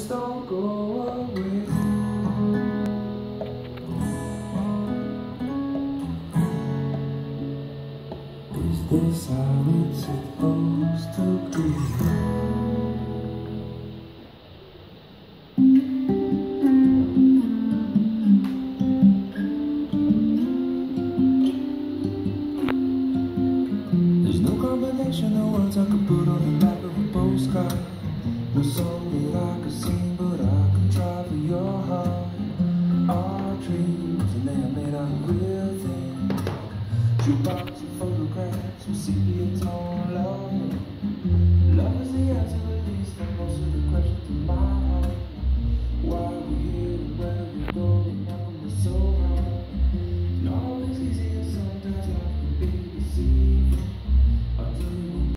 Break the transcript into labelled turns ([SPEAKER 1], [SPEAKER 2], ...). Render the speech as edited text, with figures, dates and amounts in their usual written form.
[SPEAKER 1] just don't go away. Is this how it's supposed to be? There's no combination of words I could put on the back of a postcard. No song that I could sing, but I can try for your heart. Our dreams, and they are made out of real things. Jukebox and photographs with sepia tone love. Love is the answer, at least, for most of the questions in my heart. Why we here and where we go, and how come we're so hard.